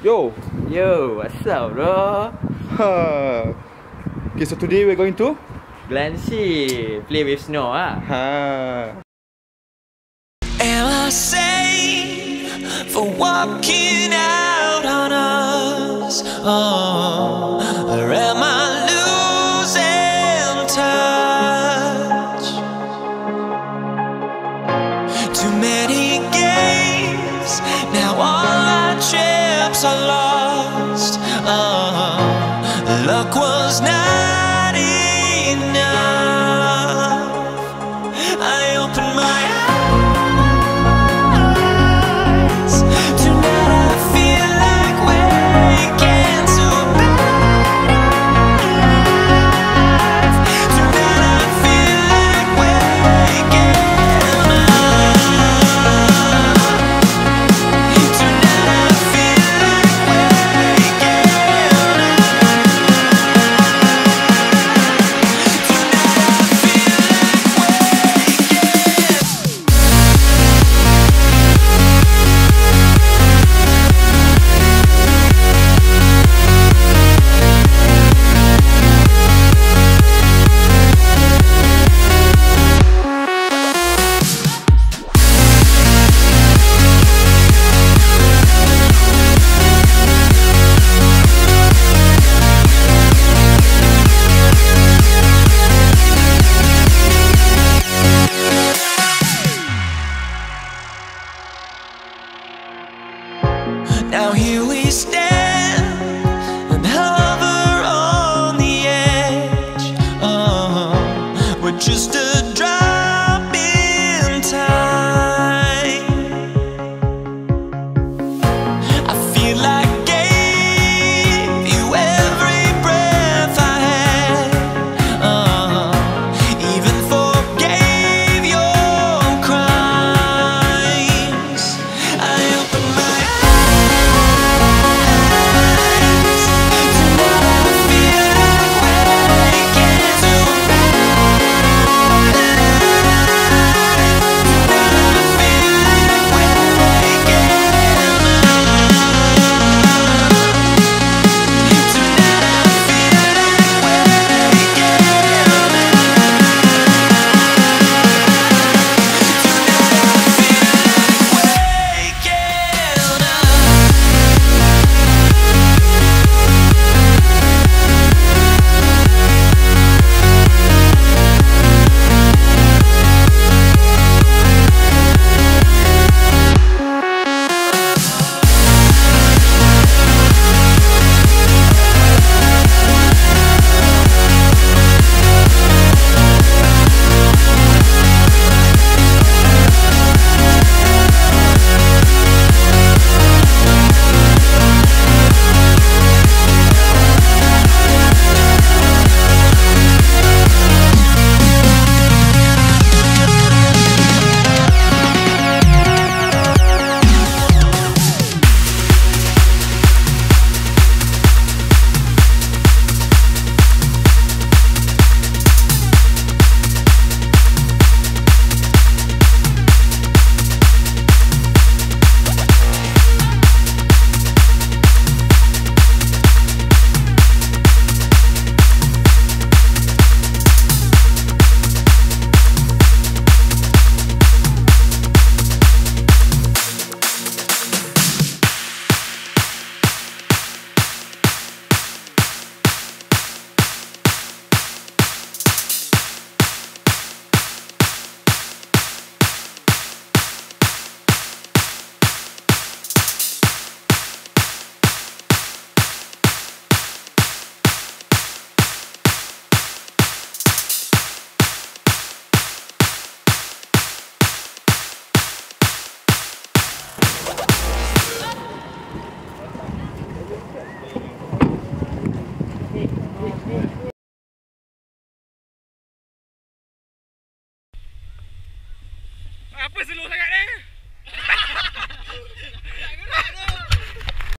Yo! Yo, what's up, bro? Okay, so today we're going to? Glenshee, play with snow, Am I sane for walking out on us? Or am I losing touch? Too many games, now all our chips are lost. Luck was not enough. I opened my eyes. Tonight I feel like waking to a life. Tonight I feel like waking up. Tonight I feel like waking Now here we stand and hover on the edge. We're just a drop